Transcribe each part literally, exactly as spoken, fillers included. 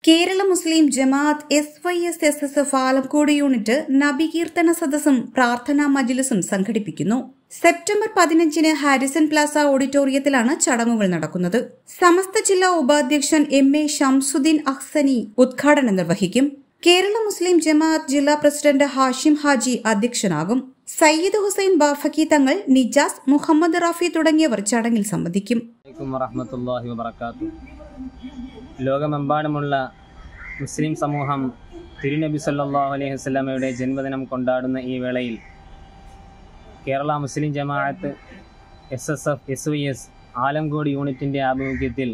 Kerala Muslim Jamaath S Y S S S F Alamcode unit നബികീർത്തന സദസ്സും പ്രാർത്ഥനാ മജ്ലിസും സംഘടിപ്പിക്കുന്നു. സെപ്റ്റംബർ പതിനഞ്ചിന് ഹാരിസൺ പ്ലാസ ഓഡിറ്റോറിയത്തിലാണ് ചടങ്ങുകൾ നടക്കുന്നത്. സമസ്ത ജില്ലാ ഉപാധ്യക്ഷൻ എം എ ഷംസുദ്ദീൻ അഹ്സനി ഉദ്ഘാടനം നിർവഹിക്കും. കേരള മുസ്ലിം ജമാഅത്ത് ജില്ലാ പ്രസിഡന്റ് ഹാഷിം ഹാജി അധ്യക്ഷനാകും. സയ്യിദ് ഹുസൈൻ ബാഫക്കി തങ്ങൾ, നിജാസ്, മുഹമ്മദ് റാഫി തുടങ്ങിയവർ ചടങ്ങിൽ സംബന്ധിക്കും. ലോകമെമ്പാടുമുള്ള മുസ്ലിം സമൂഹം തിരുനബി സല്ലല്ലാഹു അലൈഹി വസല്ലമയുടെ ജന്മദിനം കൊണ്ടാടുന്ന ഈ വേളയിൽ Kerala Muslim Jamaath S S F S Y S Alamcode യൂണിറ്റിൻ്റെ ആഭിമുഖ്യത്തിൽ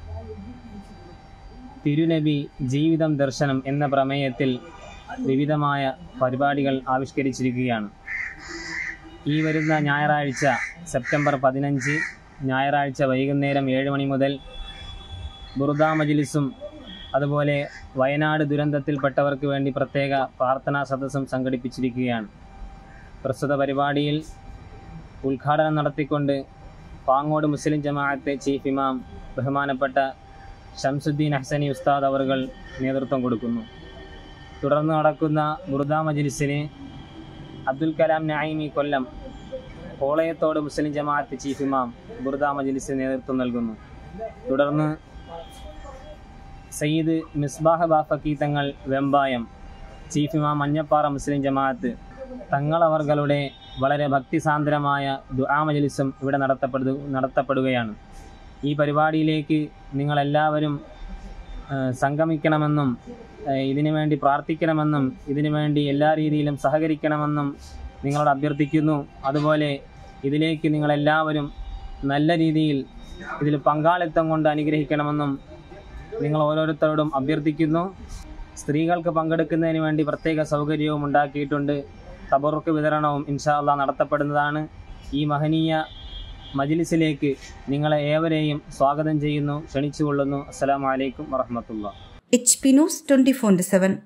തിരുനബി ജീവിതം ദർശനം എന്ന പ്രമേയത്തിൽ വിവിധമായ പരിപാടികൾ ആവിഷ്കരിച്ചിരിക്കുകയാണ്. ഈ വരുന്ന ഞായറാഴ്ച സെപ്റ്റംബർ പതിനഞ്ച് ഞായറാഴ്ച വൈകുന്നേരം ഏഴ് മണി മുതൽ ബുറുദ മജ്ലിസും അതുപോലെ വയനാട് ദുരന്തത്തിൽപ്പെട്ടവർക്ക് വേണ്ടി പ്രത്യേക പ്രാർത്ഥനാ സദസ്സും സംഘടിപ്പിച്ചിരിക്കുകയാണ്. പ്രസ്തുത പരിപാടിയിൽ ഉദ്ഘാടനം നടത്തിക്കൊണ്ട് പാങ്ങോട് മുസ്ലിം ജമാഅത്തെ ചീഫ് ഇമാം ബഹുമാനപ്പെട്ട ഷംസുദ്ദീൻ അഹ്സനി ഉസ്താദ് അവർകൾ നേതൃത്വം കൊടുക്കുന്നു. തുടർന്ന് നടക്കുന്ന ബുറുദ മജ്ലിസിന് അബ്ദുൽ കലാം നഈമി കൊല്ലം കോളയത്തോട് മുസ്ലിം ജമാഅത്ത് ചീഫ് ഇമാം ബുറുദ മജ്ലിസിന് നേതൃത്വം നൽകുന്നു. തുടർന്ന് സയ്യിദ് മിസ്ബാഹ് ബാഫക്കി തങ്ങൾ വെമ്പായം ചീഫ് ഇമാം മഞ്ഞപ്പാറ മുസ്ലിം ജമാഅത്ത് തങ്ങളവർകളുടെ വളരെ ഭക്തിസാന്ദ്രമായ ദുആ മജ്ലിസും ഇവിടെ നടത്തപ്പെടു നടത്തപ്പെടുകയാണ്. ഈ പരിപാടിയിലേക്ക് നിങ്ങളെല്ലാവരും സംഗമിക്കണമെന്നും ഇതിനു വേണ്ടി പ്രാർത്ഥിക്കണമെന്നും ഇതിനു വേണ്ടി എല്ലാ രീതിയിലും സഹകരിക്കണമെന്നും നിങ്ങളോട് അഭ്യർത്ഥിക്കുന്നു. അതുപോലെ ഇതിലേക്ക് നിങ്ങളെല്ലാവരും നല്ല രീതിയിൽ ഇതിൽ പങ്കാളിത്തം കൊണ്ട് അനുഗ്രഹിക്കണമെന്നും നിങ്ങൾ ഓരോരുത്തരോടും അഭ്യർത്ഥിക്കുന്നു. സ്ത്രീകൾക്ക് പങ്കെടുക്കുന്നതിന് വേണ്ടി പ്രത്യേക സൗകര്യവും ഉണ്ടാക്കിയിട്ടുണ്ട്. തബറുക്ക് വിതരണവും ഇൻഷാ അല്ലാഹ് നടത്തപ്പെടുന്നതാണ്. ഈ മഹനീയ മജ്ലിസിലേക്ക് നിങ്ങളെ ഏവരെയും സ്വാഗതം ചെയ്യുന്നു, ക്ഷണിച്ചുകൊള്ളുന്നു. അസ്സലാമു അലൈക്കും വറഹ്മത്തുള്ളാഹി. H P news twenty four into seven.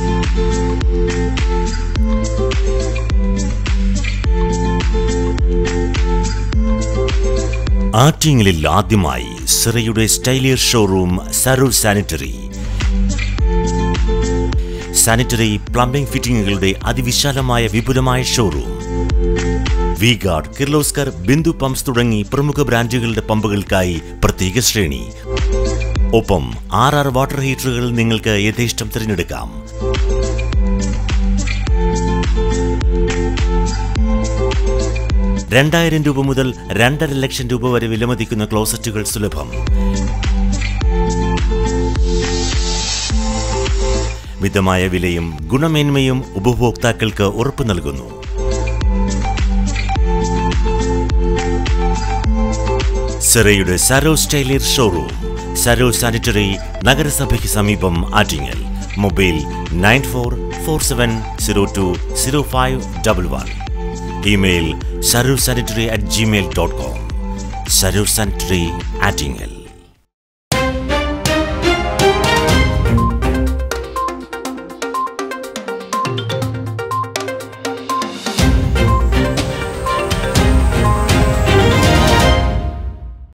ആറ്റിങ്ങലിൽ ആദ്യമായി സിറയുടെ സ്റ്റൈലിയർ showroom Saroor sanitary. Sanitary plumbing ഫിറ്റിംഗുകളുടെ അതിവിശാലമായ വിപുലമായ showroom. V Guard, Kirloskar, Bindu pumps തുടങ്ങി പ്രമുഖ ബ്രാൻഡുകളുടെ പമ്പുകൾക്കായി പ്രത്യേക ശ്രേണി. ഒപ്പം ആർ ആർ വാട്ടർ ഹീറ്ററുകൾ നിങ്ങൾക്ക് യഥേഷ്ടം തിരഞ്ഞെടുക്കാം. രണ്ടായിരം രൂപ മുതൽ രണ്ടര ലക്ഷം രൂപ വരെ വിലമതിക്കുന്ന ക്ലോസറ്റുകൾ സുലഭം. മിതമായ വിലയും ഗുണമേന്മയും ഉപഭോക്താക്കൾക്ക് ഉറപ്പു നൽകുന്നു. സിറയുടെ സരോ സ്റ്റൈലിയർ ഷോറൂം, സരോ സാനിറ്ററി, നഗരസഭയ്ക്ക് സമീപം, Attingal. Mobile nine four four seven zero two zero five double one. Email sarursanitary at gmail dot com. Sarur Sanitary, Attingel.